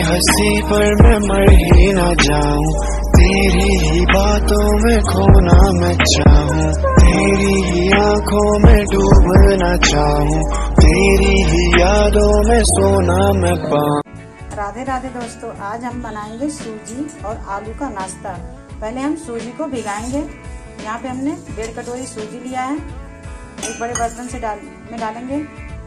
हंसी पर मैं मर ही ना जाऊं, तेरी ही बातों में खोना मैं चाहूं, तेरी ही आंखों में डूबना चाहूं, तेरी ही यादों में सोना मैं पाऊं। राधे राधे दोस्तों, आज हम बनाएंगे सूजी और आलू का नाश्ता। पहले हम सूजी को भिगाएंगे। यहाँ पे हमने 1.5 कटोरी सूजी लिया है। एक बड़े बर्तन से डालेंगे।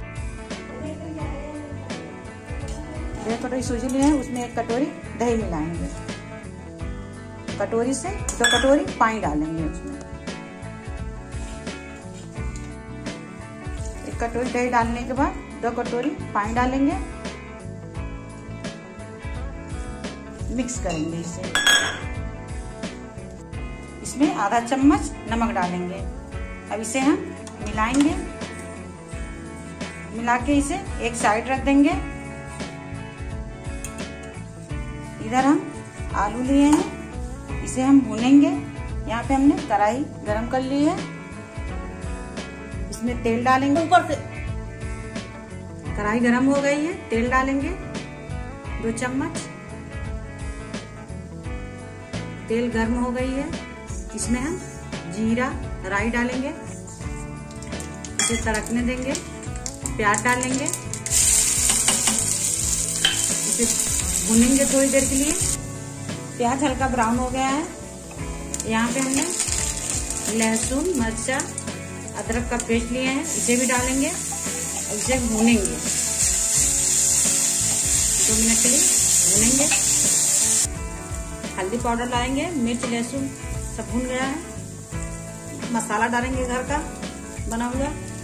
1.5 कटोरी सूजी लिए हैं, उसमें 1 कटोरी दही मिलाएंगे। कटोरी से 2 कटोरी पानी डालेंगे उसमें। 1 कटोरी दही डालने के बाद 2 कटोरी पानी डालेंगे। मिक्स करेंगे इसे। इसमें आधा चम्मच नमक डालेंगे। अब इसे हम मिलाएंगे। मिला के इसे एक साइड रख देंगे। इधर हम आलू लिए हैं, इसे हम भूनेंगे। यहाँ पे हमने कढ़ाई गरम कर ली है, इसमें तेल डालेंगे। ऊपर से कढ़ाई गरम हो गई है, तेल डालेंगे 2 चम्मच। तेल गर्म हो गई है, इसमें हम जीरा राई डालेंगे, इसे तड़कने देंगे। प्याज डालेंगे, इसे भूनेंगे थोड़ी देर के लिए। प्याज हल्का ब्राउन हो गया है। यहाँ पे हमने लहसुन, मिर्चा, अदरक का पेस्ट लिए हैं, इसे भी डालेंगे और इसे भूनेंगे 2 मिनट के लिए भूनेंगे। हल्दी पाउडर डालेंगे, मिर्च, लहसुन सब भून गया है। मसाला डालेंगे घर का बना हुआ।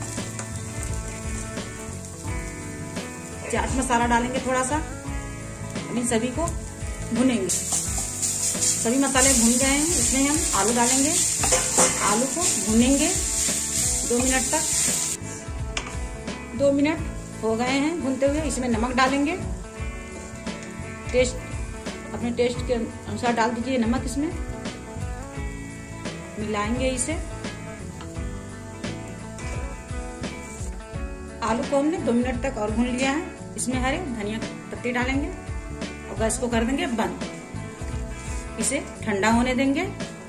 चाट मसाला डालेंगे थोड़ा सा। इन सभी को भुनेंगे। सभी मसाले भुन गए हैं, इसमें हम आलू डालेंगे। आलू को भुनेंगे 2 मिनट तक। 2 मिनट हो गए हैं भुनते हुए। इसमें नमक डालेंगे। अपने टेस्ट के अनुसार डाल दीजिए नमक इसमें। मिलाएंगे इसे। आलू को हमने 2 मिनट तक और भून लिया है। इसमें हरे धनिया पत्ती डालेंगे और गैस को कर देंगे बंद। इसे ठंडा होने देंगे।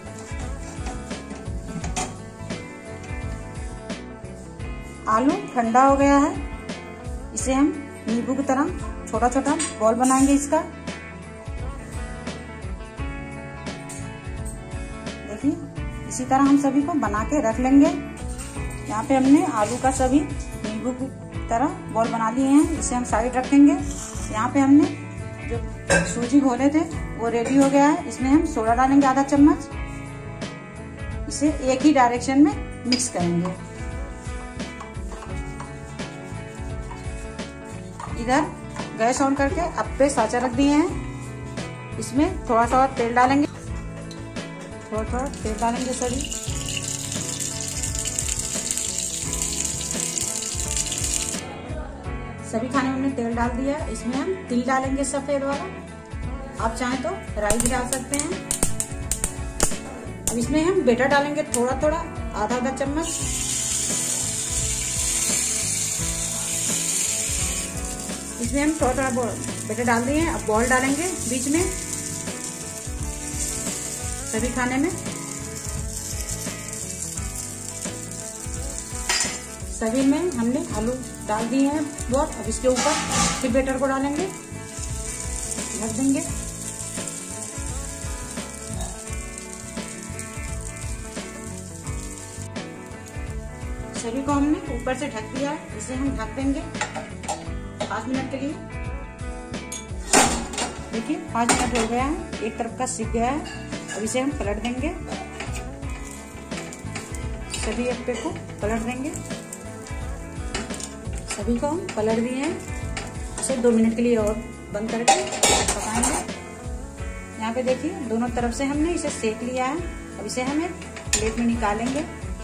आलू ठंडा हो गया है। इसे हम नींबू की तरह छोटा छोटा बॉल बनाएंगे इसका। देखिए, इसी तरह हम सभी को बना के रख लेंगे। यहाँ पे हमने आलू का सभी नींबू की तरह बॉल बना लिए हैं, इसे हम साइड रखेंगे। यहाँ पे हमने जो सूजी घोले थे वो रेडी हो गया है। इसमें हम सोडा डालेंगे आधा चम्मच। इसे एक ही डायरेक्शन में मिक्स करेंगे। इधर गैस ऑन करके अप्पे साँचा रख दिए हैं। इसमें थोड़ा सा तेल डालेंगे। थोड़ा तेल डालेंगे सभी। सभी खाने में हमने तेल डाल दिया। इसमें हम तिल डालेंगे सफेद वाला। आप चाहें तो राई भी डाल सकते हैं। अब इसमें हम बेटर डालेंगे थोड़ा आधा चम्मच। इसमें हम थोड़ा बेटर डाल दिए हैं। अब बॉल डालेंगे बीच में सभी खाने में। सभी में हमने आलू डाल दिए हैं बॉल। अब इसके ऊपर फिर बेटर को डालेंगे, ढक देंगे। सभी को हमने ऊपर से ढक दिया है। इसे हम ढक देंगे 5 मिनट के लिए। देखिए 5 मिनट हो गया है, एक तरफ का सिक गया है। अब इसे हम पलट देंगे। सभी अप्पे को पलट देंगे। सभी को हम पलट दिए हैं। इसे 2 मिनट के लिए और बंद करके पकाएंगे। यहाँ पे देखिए दोनों तरफ से हमने इसे सेक लिया है। अब इसे हम एक प्लेट में निकालेंगे।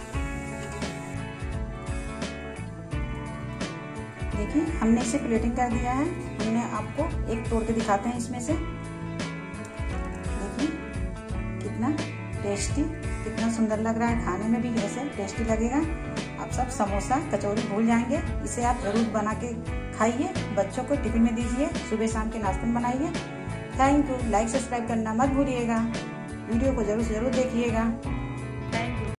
देखिए हमने इसे प्लेटिंग कर दिया है। हमने आपको एक तोड़ के दिखाते हैं इसमें से। देखिए कितना टेस्टी, कितना सुंदर लग रहा है। खाने में भी ऐसे टेस्टी लगेगा। आप सब समोसा कचौरी भूल जाएंगे। इसे आप जरूर बना के खाइए, बच्चों को टिफिन में दीजिए, सुबह शाम के नाश्ते में बनाइए। Thank you. लाइक सब्सक्राइब करना मत भूलिएगा। वीडियो को जरूर से जरूर देखिएगा।